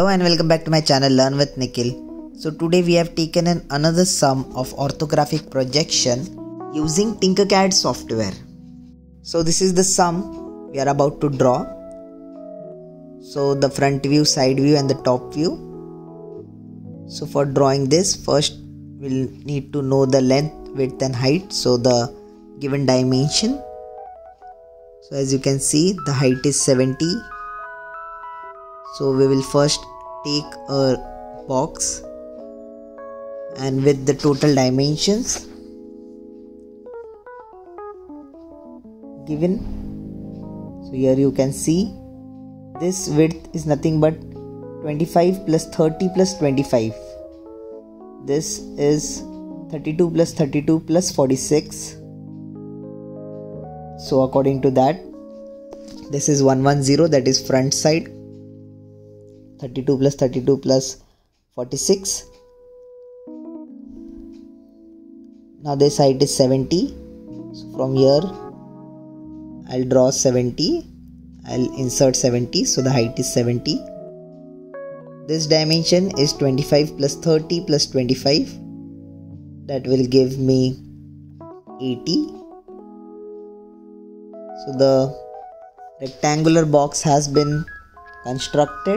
Hello and welcome back to my channel Learn with Nikhil. So today we have taken another sum of orthographic projection using Tinkercad software. So this is the sum we are about to draw. So the front view, side view and the top view. So for drawing this, first we'll need to know the length, width and height. So the given dimension. So as you can see, the height is 70. So we will first take a box and with the total dimensions given. So here you can see this width is nothing but 25 plus 30 plus 25. This is 32 plus 32 plus 46. So according to that, this is 110, that is front side. 32 plus 32 plus 46. Now this height is 70. So from here I'll draw 70. I'll insert 70. So the height is 70. This dimension is 25 plus 30 plus 25. That will give me 80. So the rectangular box has been constructed,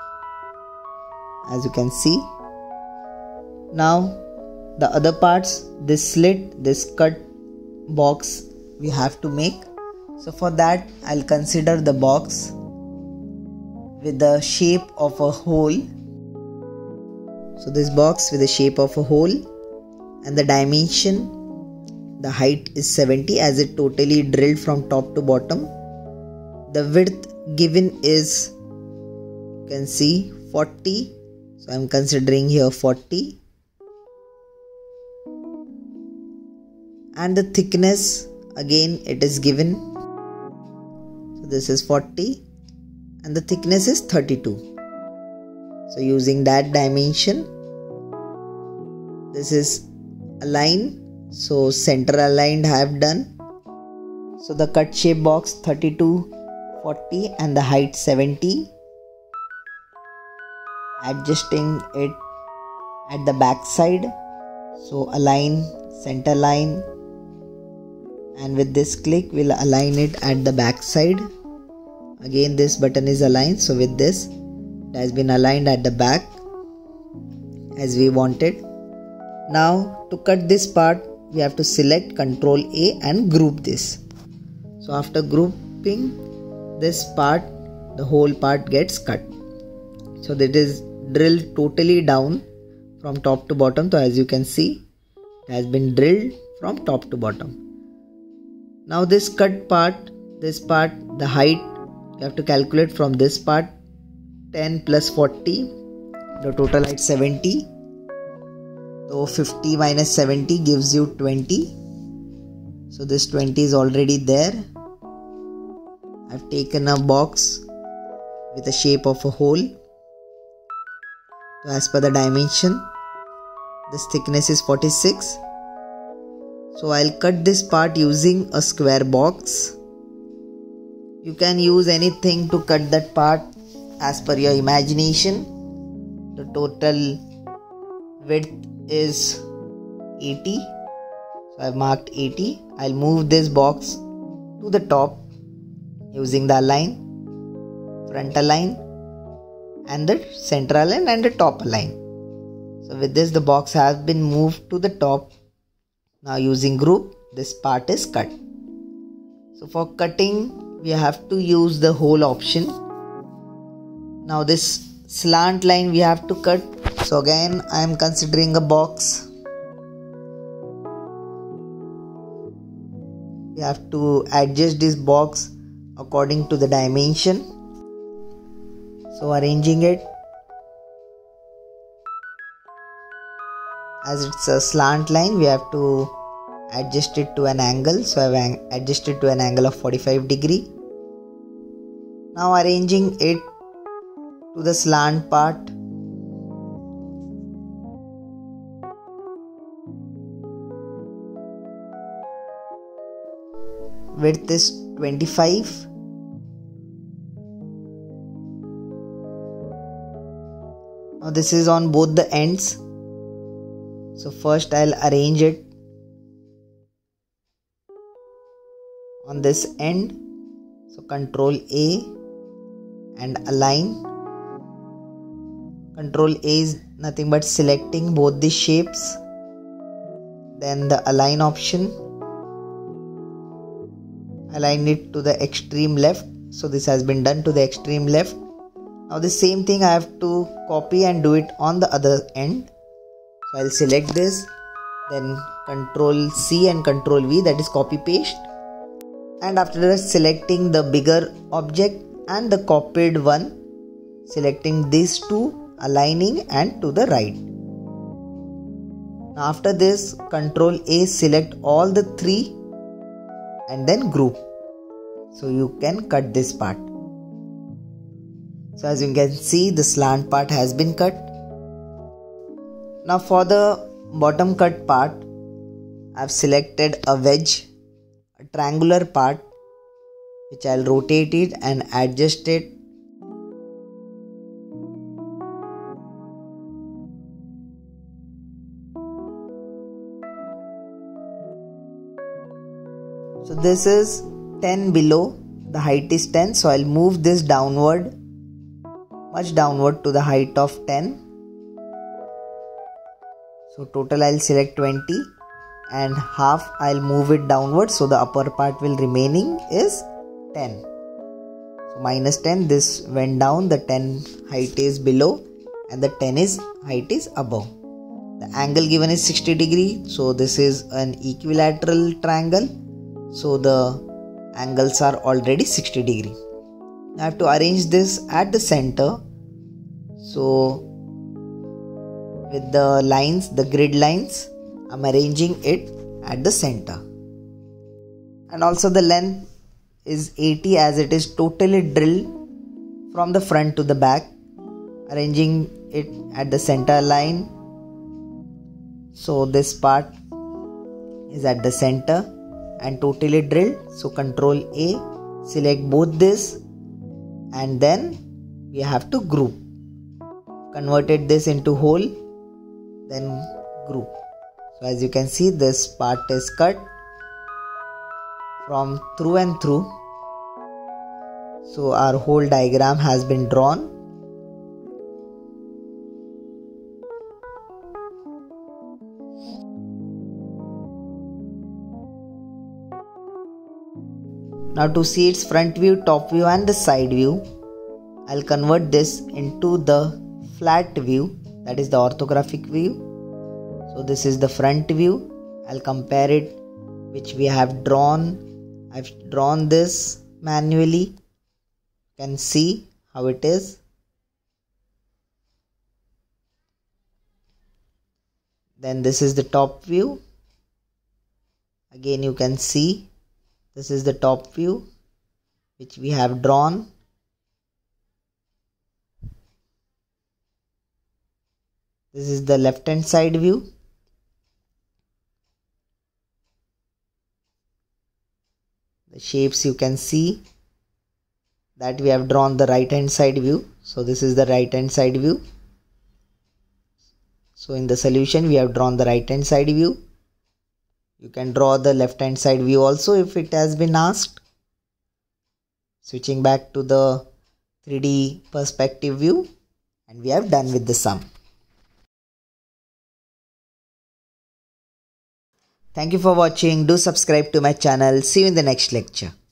as you can see. Now the other parts, this slit, this cut box we have to make. So for that I'll consider the box with the shape of a hole. So this box with the shape of a hole, and the dimension, the height is 70 as it totally drilled from top to bottom. The width given is, you can see, 40. So I am considering here 40. And the thickness, again it is given. So this is 40 and the thickness is 32. So using that dimension, this is a line. So center aligned I have done. So the cut shape box 32, 40 and the height 70. Adjusting it at the back side. So align, center line, and with this click we'll align it at the back side. Again this button is aligned, so with this it has been aligned at the back as we wanted. Now to cut this part we have to select Ctrl A and group this. So after grouping this part, the whole part gets cut. So that is drilled totally down from top to bottom. So as you can see, it has been drilled from top to bottom. Now this cut part, the height you have to calculate from this part. 10 plus 40, the total height 70. So 50 minus 70 gives you 20. So this 20 is already there. I've taken a box with the shape of a hole. So as per the dimension, this thickness is 46. So I'll cut this part using a square box. You can use anything to cut that part as per your imagination. The total width is 80. So I've marked 80. I'll move this box to the top using the align, front align and the center align and the top align. So with this the box has been moved to the top. Now using group, this part is cut. So for cutting we have to use the hole option. Now this slant line we have to cut. So again I am considering a box. We have to adjust this box according to the dimension. So arranging it, as it's a slant line we have to adjust it to an angle. So I've adjusted to an angle of 45 degree. Now arranging it to the slant part. Width is 25 Now this is on both the ends. So first I'll arrange it on this end. So Control A and align. Control A is nothing but selecting both the shapes. Then the align option. Align it to the extreme left. So this has been done to the extreme left. Now the same thing I have to copy and do it on the other end. So I'll select this, then Control C and Control V, that is copy paste. And after that, selecting the bigger object and the copied one, selecting these two, aligning and to the right. Now after this, Control A, select all the three and then group. So you can cut this part. So as you can see, the slant part has been cut. Now for the bottom cut part, I have selected a wedge, a triangular part, which I'll rotate it and adjust it. So this is 10 below, the height is 10, so I'll move this downward, much downward to the height of 10. So total I'll select 20 and half I'll move it downward, so the upper part will remaining is 10. So minus 10, this went down, the 10 height is below and the 10 is height is above. The angle given is 60 degree, so this is an equilateral triangle. So the angles are already 60 degree. I have to arrange this at the center. So with the lines, the grid lines, I'm arranging it at the center. And also the length is 80 as it is totally drilled from the front to the back. Arranging it at the center line. So this part is at the center and totally drilled. So Control A, select both this and then we have to group. Converted this into whole, then group. So as you can see, this part is cut from through and through. So our whole diagram has been drawn. Now to see its front view, top view and the side view, I'll convert this into the flat view, that is the orthographic view. So this is the front view. I'll compare it which we have drawn. I've drawn this manually. You can see how it is. Then this is the top view. Again you can see this is the top view which we have drawn. This is the left hand side view. The shapes you can see that we have drawn the right hand side view. So this is the right hand side view. So in the solution we have drawn the right hand side view. You can draw the left hand side view also if it has been asked. Switching back to the 3D perspective view, and we have done with the sum. Thank you for watching. Do subscribe to my channel. See you in the next lecture.